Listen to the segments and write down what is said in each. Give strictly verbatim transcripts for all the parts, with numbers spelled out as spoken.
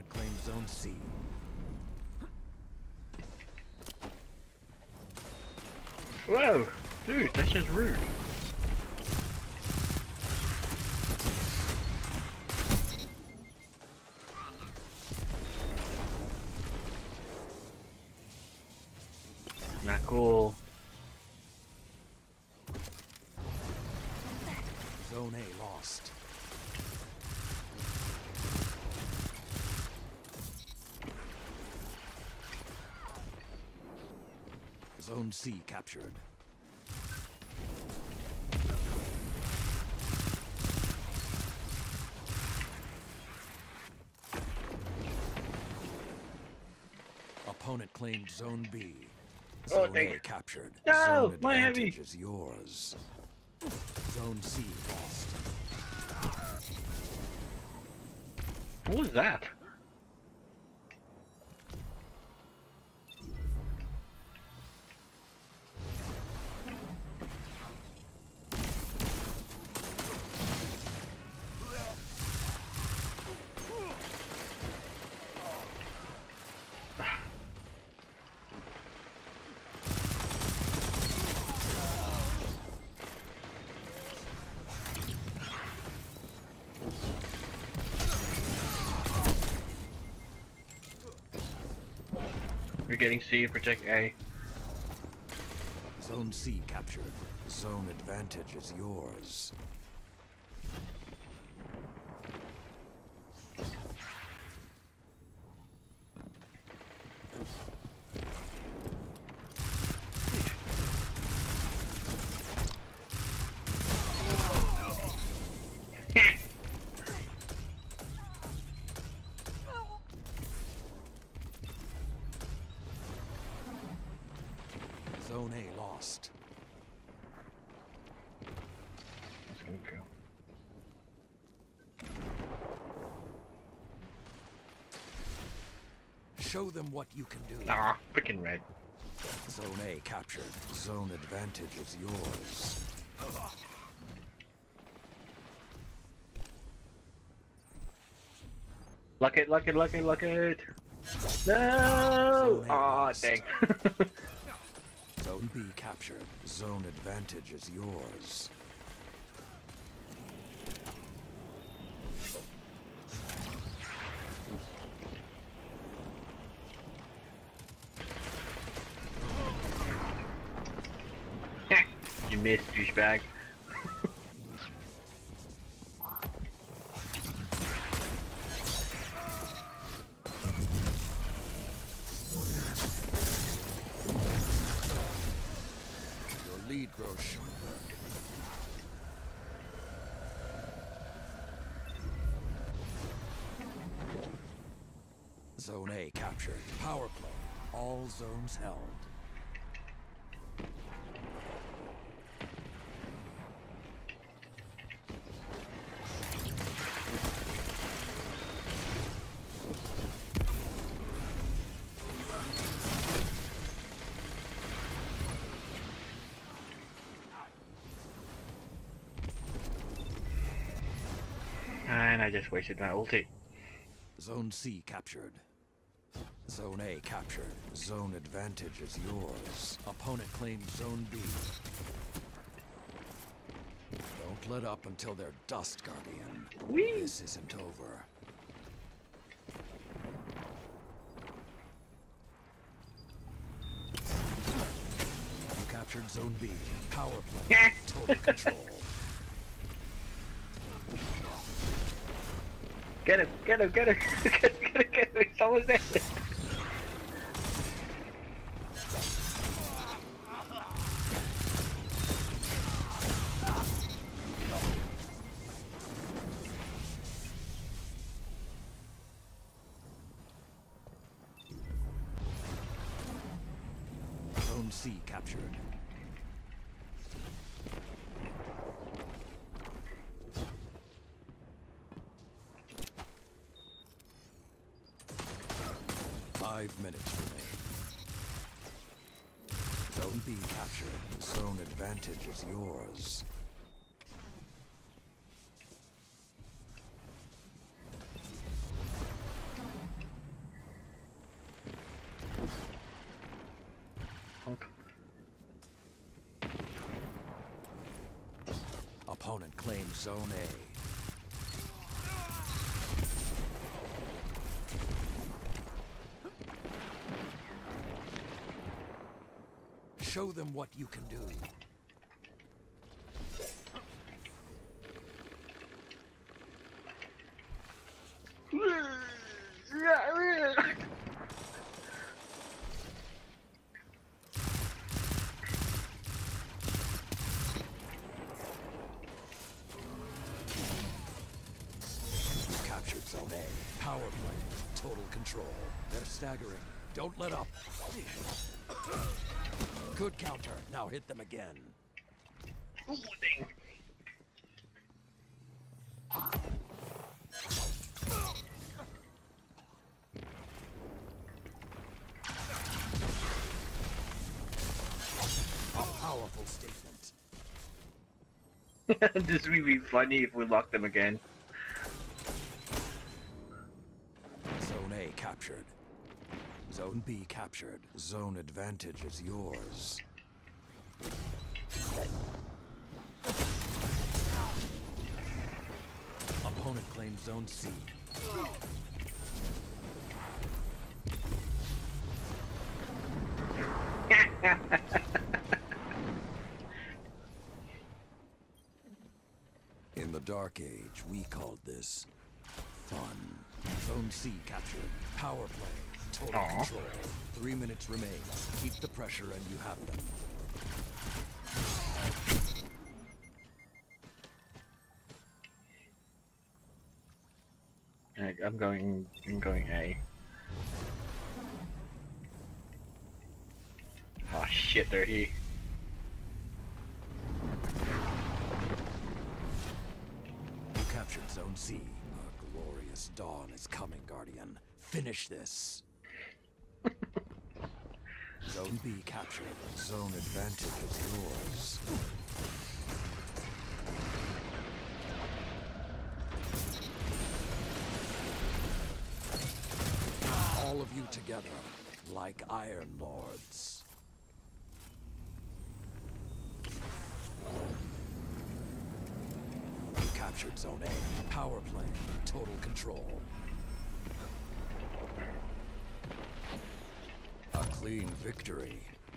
Opponent claims Zone C. Whoa! Dude, that's just rude. Not cool. Zone A lost. Zone C captured. Opponent claimed Zone B. Oh, Zone thank- A captured. No, Zone my advantage heavy. is yours. Zone C lost. What was that? We're getting C, protect A. Zone C captured. Zone advantage is yours. Zone A lost. Let's go, go. Show them what you can do. Ah, freaking red. Zone A captured. Zone advantage is yours. Luck it, luck it, luck it, luck it. No! Zone A Aw, lost. dang. Zone B captured. Zone advantage is yours. You missed, douchebag. Your lead grows sharper. Zone A captured. Power play. All zones held. And I just wasted my ulti. Zone C captured. Zone A captured. Zone advantage is yours. Opponent claims Zone B. Don't let up until they're dust, Guardian. Whee! This isn't over. You captured Zone B. Power play. Total control. Get him, get him, get him, get him, get him, get him, it's almost there. Zone C captured. Five minutes remain. Zone B captured. Zone advantage is yours. Opponent claims Zone A. Show them what you can do. Captured Zone A. Power play. Total control. They're staggering. Don't let up. Good counter. Now hit them again. Ooh, dang. A powerful statement. This would be funny if we lock them again. Zone A captured. Zone B captured. Zone advantage is yours. Opponent claims Zone C. In the Dark Age, we called this fun. Zone C captured. Power play. Total Aww. control. Three minutes remain. Keep the pressure and you have them. Alright, I'm going. I'm going A. Oh shit, they're E. You captured Zone C. A glorious dawn is coming, Guardian. Finish this. Zone B captured. Zone advantage is yours. All of you together, like Iron Lords. You captured Zone A. Power play. Total control. A clean victory.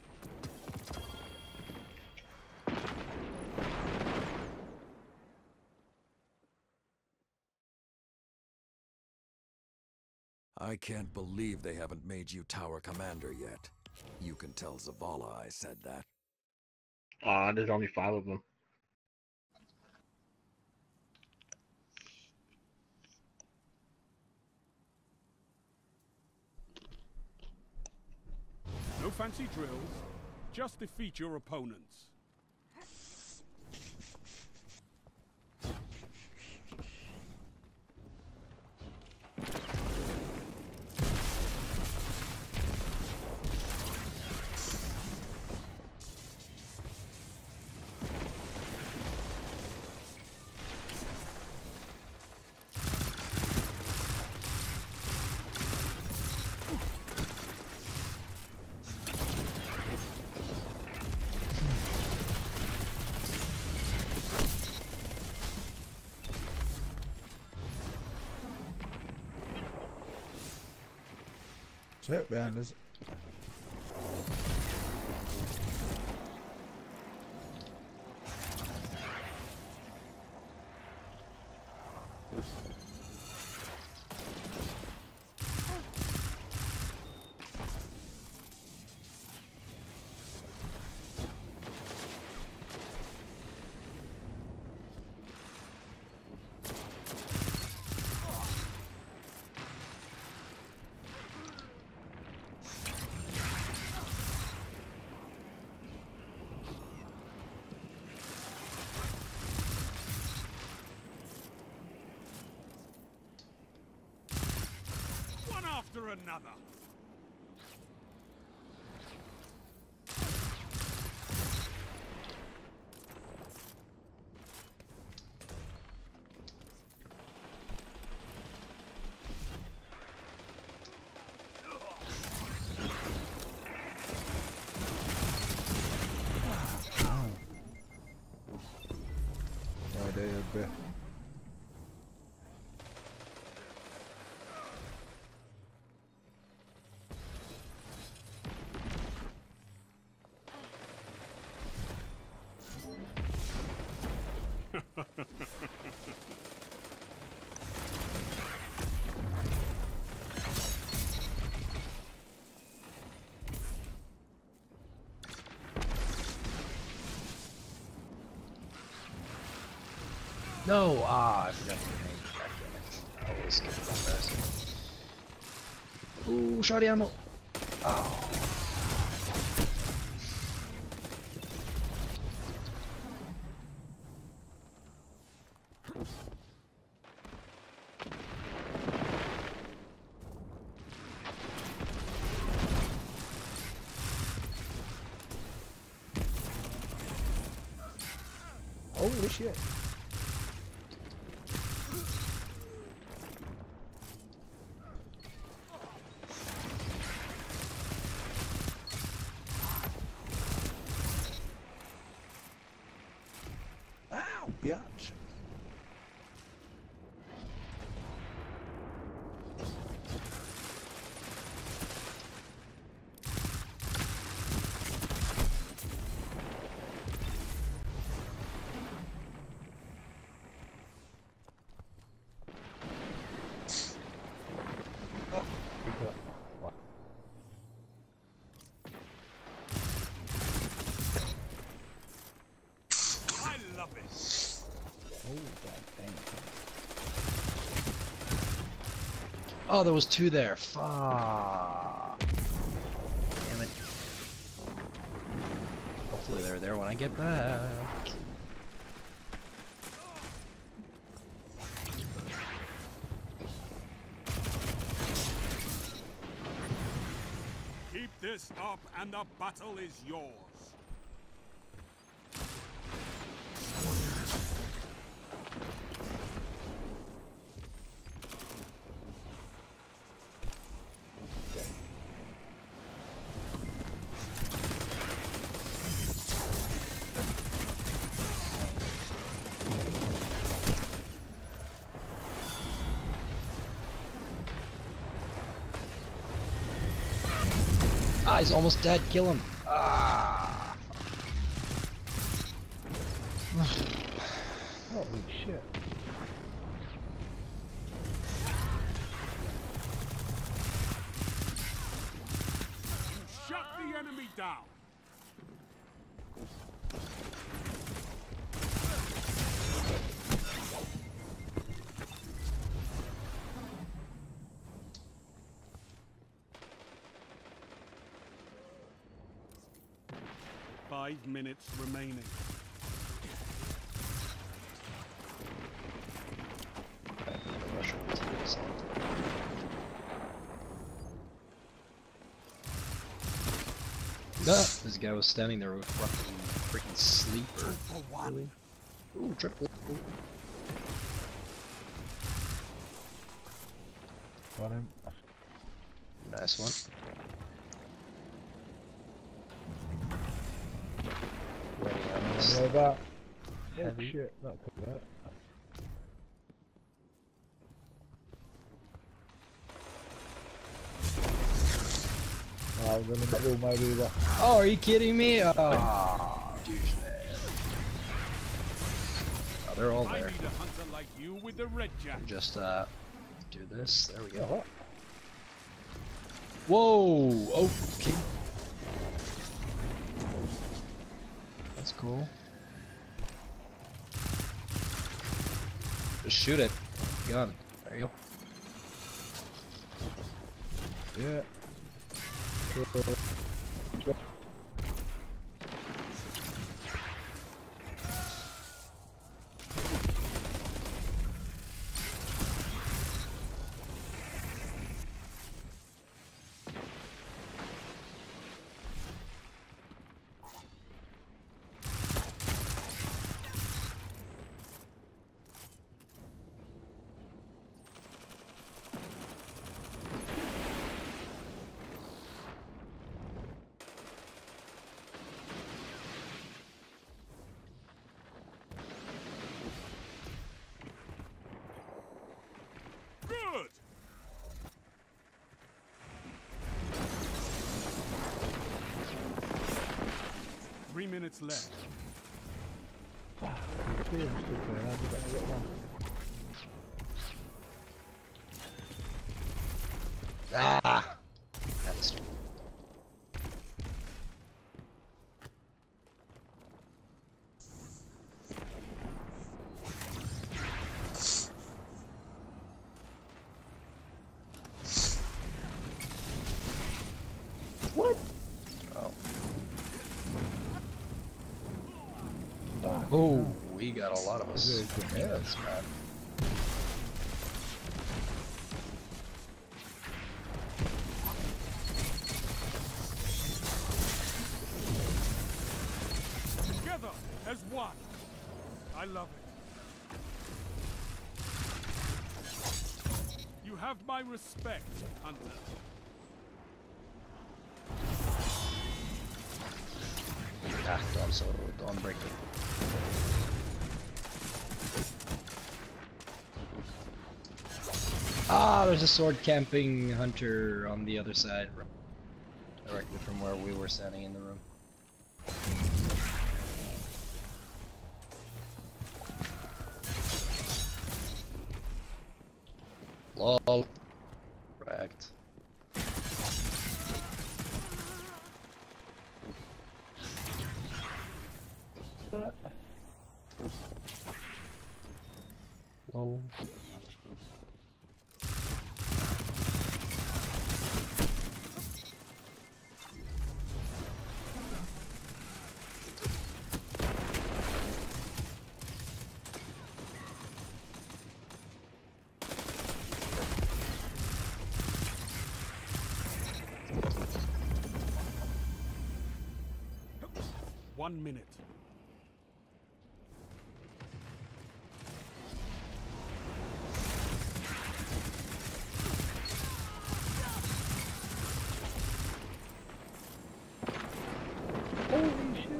I can't believe they haven't made you Tower Commander yet. You can tell Zavala I said that. Aw, there's only five of them. No fancy drills, just defeat your opponents. Shit, behind us. One after another. you'd be. No! Ah, I forgot to make that. Damn it. I always skip that first. Ooh, shotty ammo! Oh. Holy shit. Ow, biatch. I love it. Oh, god damn. Oh, there was two there. Fuck. Damn it. Hopefully they're there when I get back. Keep this up and the battle is yours. Ah, he's almost dead. Kill him. Ah. Holy shit. Shut the enemy down. Five minutes remaining. Rush over to the side. Ah, this guy was standing there with fucking freaking sleeper. Really? Ooh, triple. Ooh. Got him. Nice one. Ready on this. Like that. Oh Heavy. shit, that took that. Oh, I'm gonna not do my either. Oh, are you kidding me? Oh, douchebag. Oh, they're all I there. need a hunter like you with the red jacket. Just uh, do this. There we Yeah, go. what? Whoa. Okay. That's cool. Just shoot it. Gun. There you go. Yeah. minutes left. You see him still going on, you better get one. Ah! That is What? Oh. Ah, Oh, we got a lot of us. Very good. Yeah, that's bad. Together as one. I love it. You have my respect, Hunter. Ah, don't so don't break it. Ah, there's a sword camping hunter on the other side, directly from where we were standing in the room. Lol. Correct. Lol. One minute. Holy shit.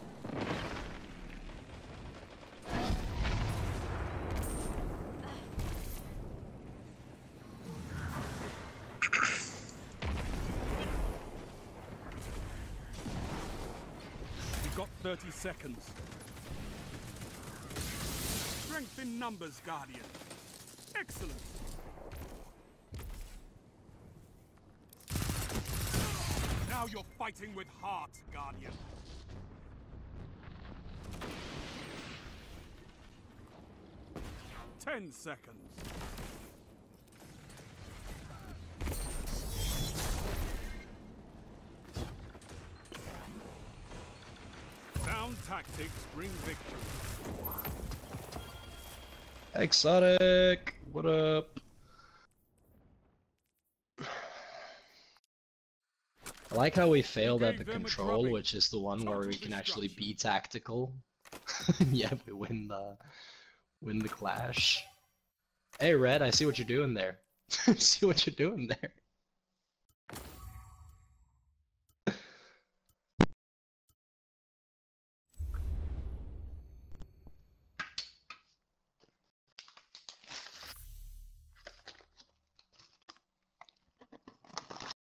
You've got thirty seconds. Strength in numbers, Guardian. Excellent. Now you're fighting with heart, Guardian. Ten seconds. Sound tactics bring victory. Exotic, what up? I like how we failed at the gave them a control, drubbing. which is the one where we Total can actually destruction. be tactical. Yeah, we win the win the clash. Hey Red, I see what you're doing there. See what you're doing there.